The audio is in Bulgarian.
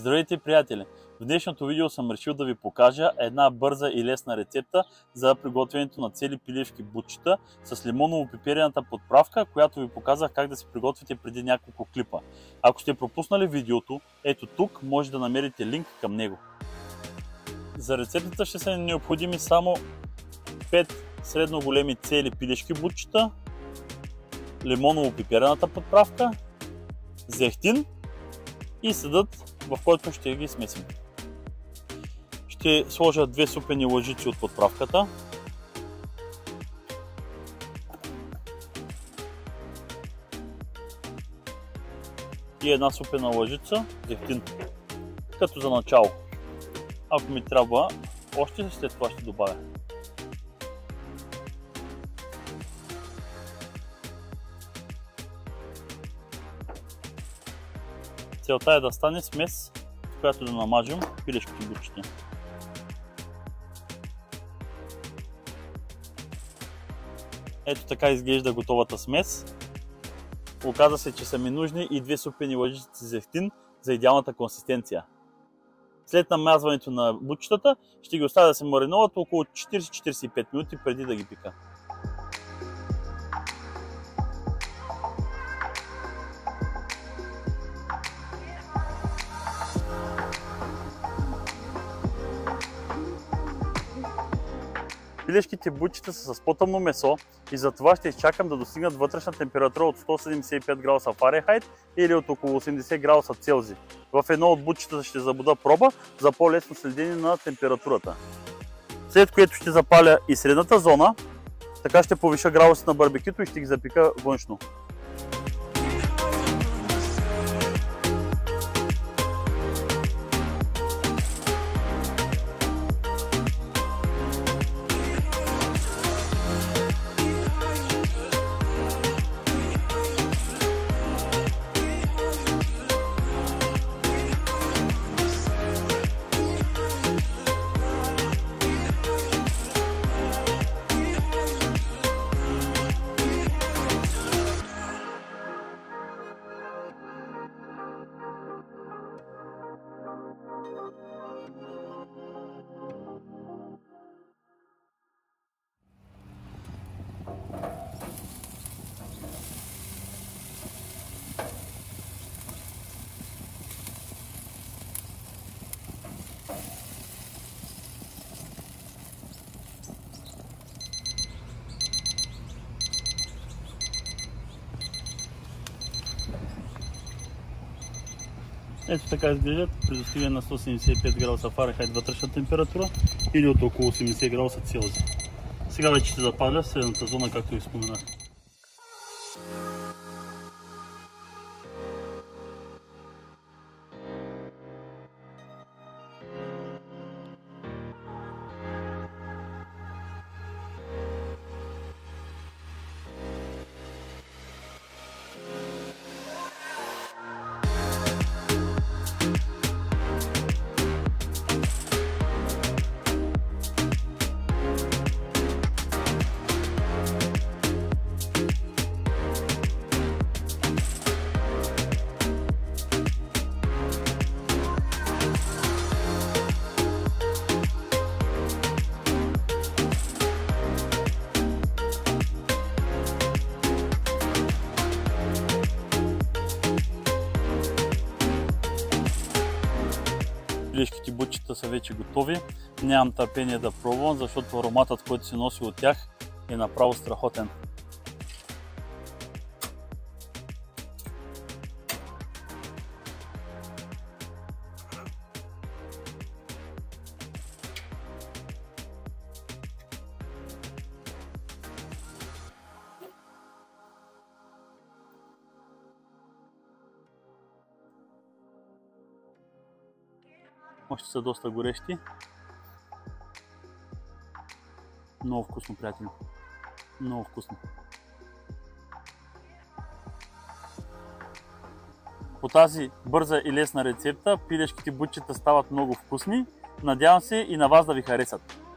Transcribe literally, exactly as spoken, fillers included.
Здравейте, приятели! В днешното видео съм решил да ви покажа една бърза и лесна рецепта за приготвянето на цели пилешки бутчета с лимоново-пиперената подправка, която ви показах как да си приготвите преди няколко клипа. Ако сте пропуснали видеото, ето тук може да намерите линк към него. За рецептата ще са необходими само пет средно големи цели пилешки бутчета, лимоново-пиперената подправка, зехтин и съдът, в който ще ги смесим. Ще сложа две супени лъжици от подправката. И една супена лъжица зехтин, като за начало. Ако ми трябва още, след това ще добавя. Целта е да стане смес, в която да намажем пилешките бутчета. Ето така изглежда готовата смес. Оказа се, че са ми нужни и две супени лъжици зехтин за идеалната консистенция. След намазването на бутчетата ще ги оставя да се маринуват около четирийсет до четирийсет и пет минути преди да ги пика. Пилешките бутчета са с по-тъмно месо и затова ще изчакам да достигнат вътрешна температура от сто седемдесет и пет градуса Фаренхайт или от около осемдесет градуса Целзий. В едно от бутчетата ще забуда проба за по-лесно следение на температурата. След което ще запаля и средната зона, така ще повиша градусите на барбекюто и ще ги запека външно. Ето така изглеждат при достигане на сто седемдесет и пет градуса Фаренхайт вътрешна температура или от около осемдесет градуса Целзий. Сега вече ще запаля средната зона, както ви споменах. Пилешките бутчета са вече готови. Нямам търпение да пробвам, защото ароматът, който се носи от тях, е направо страхотен. Още са доста горещи. Много вкусно, приятели. Много вкусно. По тази бърза и лесна рецепта пилешките бутчета стават много вкусни. Надявам се и на вас да ви харесат.